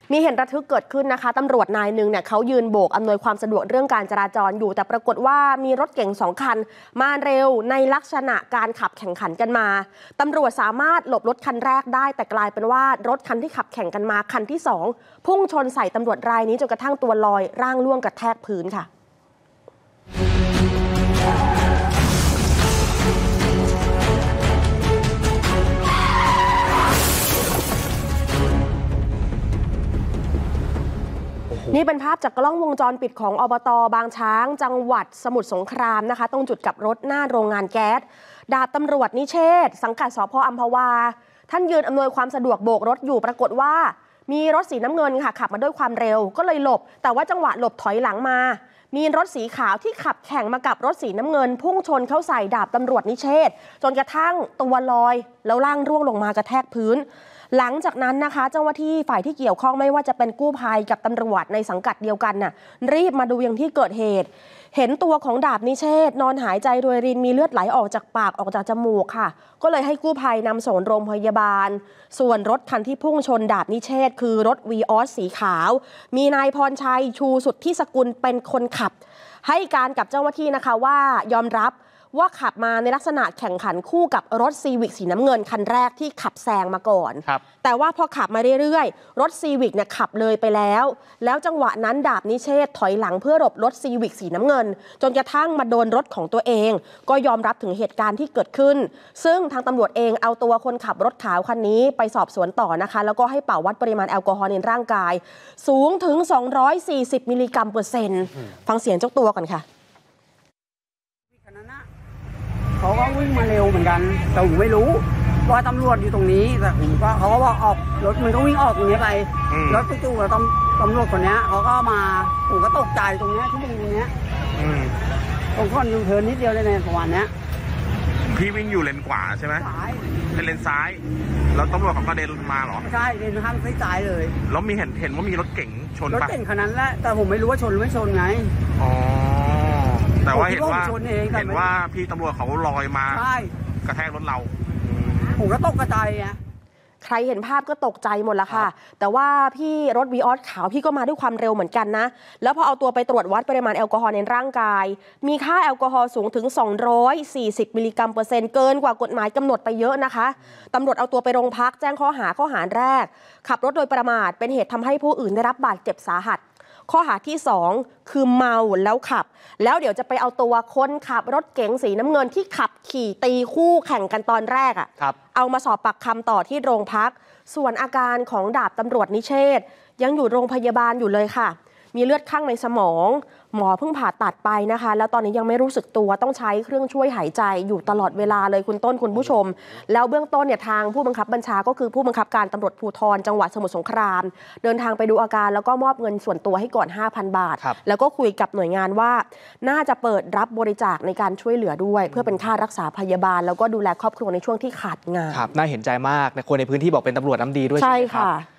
มีเหตุระทึกเกิดขึ้นนะคะตำรวจนายหนึ่งเนี่ยเขายืนโบกอำนวยความสะดวกเรื่องการจราจรอยู่แต่ปรากฏว่ามีรถเก๋ง2 คันมาเร็วในลักษณะการขับแข่งขันกันมาตำรวจสามารถหลบรถคันแรกได้แต่กลายเป็นว่ารถคันที่ขับแข่งกันมาคันที่2พุ่งชนใส่ตำรวจรายนี้จนกระทั่งตัวลอยร่างล่วงกระแทกพื้นค่ะนี่เป็นภาพจากกล้องวงจรปิดของอบต.บางช้างจังหวัดสมุทรสงครามนะคะตรงจุดกลับรถหน้าโรงงานแก๊สดาบตำรวจนิเชษฐ์สังกัดสภ.อัมพวาท่านยืนอำนวยความสะดวกโบกรถอยู่ปรากฏว่ามีรถสีน้ำเงินค่ะขับมาด้วยความเร็วก็เลยหลบแต่ว่าจังหวะหลบถอยหลังมามีรถสีขาวที่ขับแข่งมากับรถสีน้ำเงินพุ่งชนเข้าใส่ดาบตำรวจนิเชษฐ์จนกระทั่งตัวลอยแล้วร่างร่วงลงมากระแทกพื้นหลังจากนั้นนะคะเจ้าหน้าที่ฝ่ายที่เกี่ยวข้องไม่ว่าจะเป็นกู้ภัยกับตำรวจในสังกัดเดียวกันน่ะรีบมาดูยังที่เกิดเหตุเห็นตัวของดาบนิเชษฐ์นอนหายใจโดยรินมีเลือดไหลออกจากปากออกจากจมูกค่ะก็เลยให้กู้ภัยนำส่งโรงพยาบาลส่วนรถคันที่พุ่งชนดาบนิเชษฐ์คือรถวีออสสีขาวมีนายพรชัยชูสุทธิสกุลเป็นคนขับให้การกับเจ้าหน้าที่นะคะว่ายอมรับว่าขับมาในลักษณะแข่งขันคู่กับรถซีวิกสีน้ำเงินคันแรกที่ขับแซงมาก่อนแต่ว่าพอขับมาเรื่อยๆรถซีวิกเนี่ยขับเลยไปแล้วจังหวะนั้นดาบนิเชษฐ์ถอยหลังเพื่อหลบรถซีวิกสีน้ำเงินจนกระทั่งมาโดนรถของตัวเองก็ยอมรับถึงเหตุการณ์ที่เกิดขึ้นซึ่งทางตำรวจเองเอาตัวคนขับรถขาวคันนี้ไปสอบสวนต่อนะคะแล้วก็ให้เป่าวัดปริมาณแอลกอฮอล์ในร่างกายสูงถึง240 มิลลิกรัมเปอร์เซ็นต์ฟังเสียงเจ้าตัวก่อนค่ะเขาก็วิ่งมาเร็วเหมือนกันแต่ผมไม่รู้ว่าตำรวจอยู่ตรงนี้แต่ผมก็เขาก็บอกออกรถมันก็วิ่งออกตรงนี้ไปรถจู่ๆแล้วตำรวจคนนี้เขาก็มาผมก็ตกใจตรงนี้ที่ตรงนี้ตรงข้อนยูเทิร์นนิดเดียวเลยในประมาณนี้พี่วิ่งอยู่เลนขวาใช่ไหมเป็นเลนซ้ายแล้วตำรวจเขาก็เดินมาเหรอใช่เดินข้างซ้ายเลยแล้วมีเห็นว่ามีรถเก๋งชนปะรถเก๋งคันนั้นแหละแต่ผมไม่รู้ว่าชนหรือไม่ชนไงอ๋อแต่ว่าเห็นว่าพี่ตำรวจเขาลอยมากระแทกรถเราผมก็ตกกระจายไงใครเห็นภาพก็ตกใจหมดละค่ะแต่ว่าพี่รถวีออสขาวพี่ก็มาด้วยความเร็วเหมือนกันนะแล้วพอเอาตัวไปตรวจวัดปริมาณแอลกอฮอล์ในร่างกายมีค่าแอลกอฮอล์สูงถึง240 มิลลิกรัมเปอร์เซ็นต์เกินกว่ากฎหมายกำหนดไปเยอะนะคะตำรวจเอาตัวไปโรงพักแจ้งข้อหาแรกขับรถโดยประมาทเป็นเหตุทำให้ผู้อื่นได้รับบาดเจ็บสาหัสข้อหาที่2คือเมาแล้วขับแล้วเดี๋ยวจะไปเอาตัวคนขับรถเก๋งสีน้ำเงินที่ขับขี่ตีคู่แข่งกันตอนแรกเอามาสอบปากคำต่อที่โรงพักส่วนอาการของดาบตำรวจนิเชษฐ์ยังอยู่โรงพยาบาลอยู่เลยค่ะมีเลือดข้างในสมองหมอเพิ่งผ่าตัดไปนะคะแล้วตอนนี้ยังไม่รู้สึกตัวต้องใช้เครื่องช่วยหายใจอยู่ตลอดเวลาเลยคุณต้นคุณผู้ชมแล้วเบื้องต้นเนี่ยทางผู้บังคับบัญชาก็คือผู้บังคับการตำรวจภูธรจังหวัดสมุทรสงครามเดินทางไปดูอาการแล้วก็มอบเงินส่วนตัวให้ก่อน 5,000 บาทแล้วก็คุยกับหน่วยงานว่าน่าจะเปิดรับบริจาคในการช่วยเหลือด้วยเพื่อเป็นค่ารักษาพยาบาลแล้วก็ดูแลครอบครัวในช่วงที่ขาดงานครับน่าเห็นใจมากคนในพื้นที่บอกเป็นตำรวจน้ำดีด้วยใช่ค่ะ